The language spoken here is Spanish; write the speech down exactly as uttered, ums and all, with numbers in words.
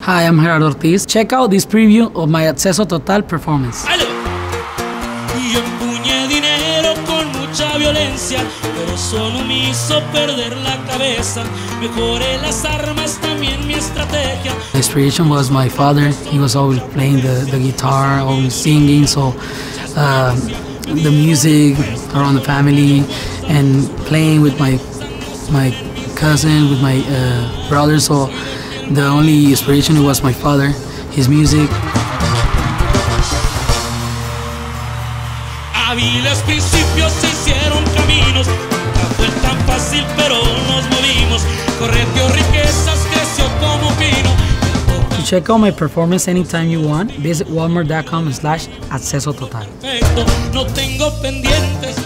Hi, I'm Gerardo Ortiz. Check out this preview of my Acceso Total performance. Y empuñé dinero con mucha violencia, pero solo me hizo perder la cabeza. Mejoré las armas, también mi estrategia. The inspiration was my father. He was always playing the, the guitar, always singing, so uh, the music around the family and playing with my my cousin, with my uh, brother, so the only inspiration was my father, his music. Hábiles principios se hicieron caminos, nunca fue tan fácil pero nos movimos, correteó riquezas, creció como pino. To check out my performance anytime you want, visit walmart dot com slash acceso total. No tengo pendientes.